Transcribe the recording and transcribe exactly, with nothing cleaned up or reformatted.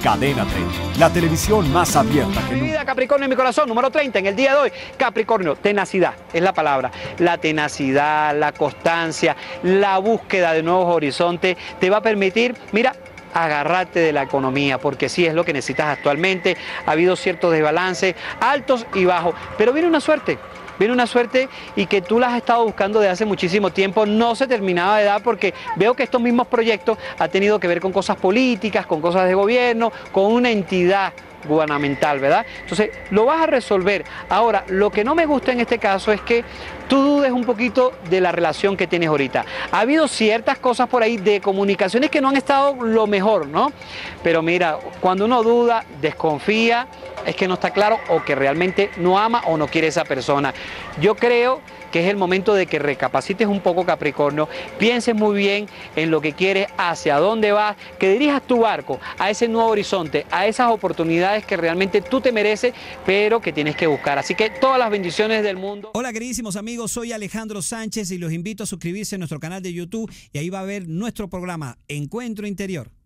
Cadena treinta, la televisión más abierta que Mi nunca. vida, Capricornio, en mi corazón, número treinta, en el día de hoy. Capricornio, tenacidad, es la palabra. La tenacidad, la constancia, la búsqueda de nuevos horizontes te va a permitir, mira, agarrarte de la economía, porque sí es lo que necesitas actualmente. Ha habido ciertos desbalances, altos y bajos, pero viene una suerte. Viene una suerte y que tú la has estado buscando de hace muchísimo tiempo, no se terminaba de dar porque veo que estos mismos proyectos han tenido que ver con cosas políticas, con cosas de gobierno, con una entidad gubernamental, ¿verdad? Entonces, lo vas a resolver. Ahora, lo que no me gusta en este caso es que tú dudes un poquito de la relación que tienes ahorita. Ha habido ciertas cosas por ahí de comunicaciones que no han estado lo mejor, ¿no? Pero mira, cuando uno duda, desconfía, es que no está claro o que realmente no ama o no quiere esa persona. Yo creo que es el momento de que recapacites un poco, Capricornio, pienses muy bien en lo que quieres, hacia dónde vas, que dirijas tu barco a ese nuevo horizonte, a esas oportunidades que realmente tú te mereces, pero que tienes que buscar. Así que todas las bendiciones del mundo. Hola queridísimos amigos, soy Alejandro Sánchez y los invito a suscribirse a nuestro canal de YouTube y ahí va a ver nuestro programa Encuentro Interior.